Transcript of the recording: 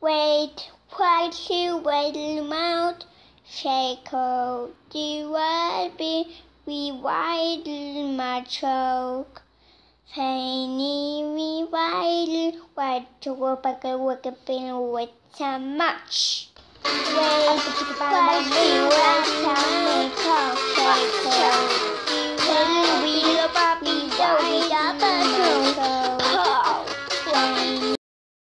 Wait, why to wait mouth? Shackle, do I be revidal my choke? Fanny revidal, what to work back a work up in with so much. Wait, why to wait mouth? Shackle.